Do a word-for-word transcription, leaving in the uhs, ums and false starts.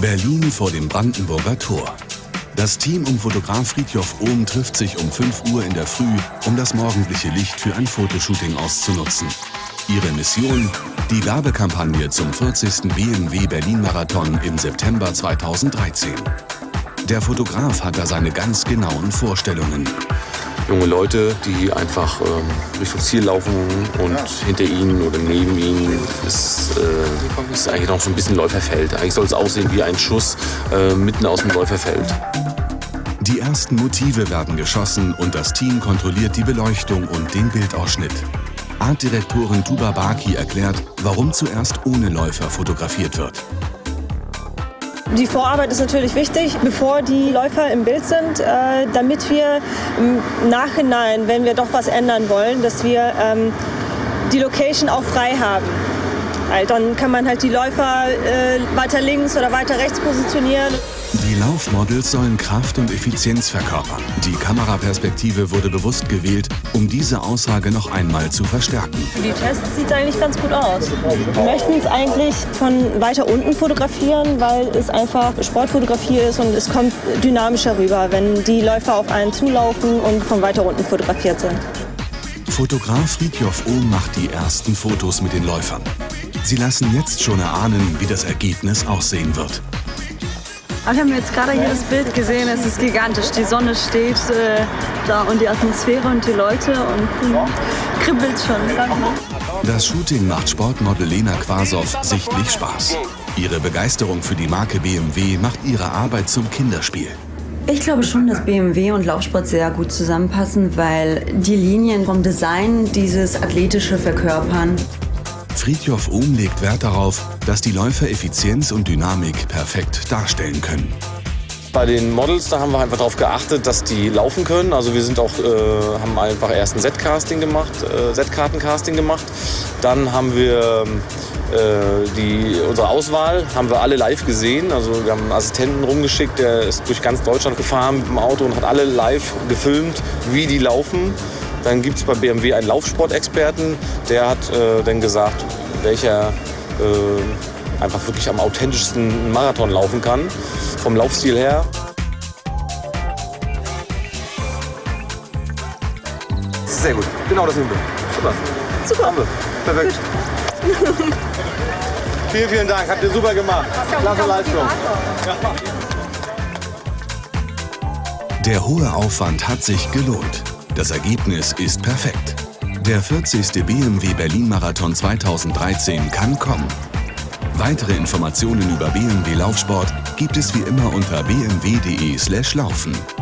Berlin vor dem Brandenburger Tor. Das Team um Fotograf Fridtjof Ohm trifft sich um fünf Uhr in der Früh, um das morgendliche Licht für ein Fotoshooting auszunutzen. Ihre Mission? Die Werbekampagne zum vierzigsten B M W Berlin-Marathon im September zweitausenddreizehn. Der Fotograf hat da seine ganz genauen Vorstellungen. Junge Leute, die einfach ähm, Richtung Ziel laufen und hinter ihnen oder neben ihnen ist, äh, ist eigentlich noch so ein bisschen Läuferfeld. Eigentlich soll es aussehen wie ein Schuss äh, mitten aus dem Läuferfeld. Die ersten Motive werden geschossen und das Team kontrolliert die Beleuchtung und den Bildausschnitt. Artdirektorin Tuba Baki erklärt, warum zuerst ohne Läufer fotografiert wird. Die Vorarbeit ist natürlich wichtig, bevor die Läufer im Bild sind, äh, damit wir im Nachhinein, wenn wir doch was ändern wollen, dass wir ähm, die Location auch frei haben. Halt, dann kann man halt die Läufer äh, weiter links oder weiter rechts positionieren. Die Laufmodels sollen Kraft und Effizienz verkörpern. Die Kameraperspektive wurde bewusst gewählt, um diese Aussage noch einmal zu verstärken. Für die Tests sieht es eigentlich ganz gut aus. Wir möchten es eigentlich von weiter unten fotografieren, weil es einfach Sportfotografie ist und es kommt dynamischer rüber, wenn die Läufer auf einen zulaufen und von weiter unten fotografiert sind. Fotograf Fridtjof Ohm macht die ersten Fotos mit den Läufern. Sie lassen jetzt schon erahnen, wie das Ergebnis aussehen wird. Wir haben jetzt gerade hier das Bild gesehen, es ist gigantisch. Die Sonne steht äh, da und die Atmosphäre und die Leute und mh, kribbelt schon. Das Shooting macht Sportmodel Lena Quasow sichtlich Spaß. Ihre Begeisterung für die Marke B M W macht ihre Arbeit zum Kinderspiel. Ich glaube schon, dass B M W und Laufsport sehr gut zusammenpassen, weil die Linien vom Design dieses Athletische verkörpern. Fridtjof Ohm legt Wert darauf, dass die Läufer Effizienz und Dynamik perfekt darstellen können. Bei den Models, da haben wir einfach darauf geachtet, dass die laufen können. Also wir sind auch, äh, haben einfach erst ein Set-Casting gemacht, äh, Set-Karten-Casting gemacht. Dann haben wir äh, die, unsere Auswahl, haben wir alle live gesehen. Also wir haben einen Assistenten rumgeschickt, der ist durch ganz Deutschland gefahren mit dem Auto und hat alle live gefilmt, wie die laufen. Dann gibt es bei B M W einen Laufsportexperten, der hat äh, dann gesagt, welcher äh, einfach wirklich am authentischsten einen Marathon laufen kann, vom Laufstil her. Sehr gut, genau das sind wir. Super. Super. Haben wir. Perfekt. Vielen, vielen Dank, habt ihr super gemacht. Klasse Leistung. Der hohe Aufwand hat sich gelohnt. Das Ergebnis ist perfekt. Der vierzigste B M W Berlin-Marathon zweitausenddreizehn kann kommen. Weitere Informationen über B M W Laufsport gibt es wie immer unter b m w punkt de slash laufen.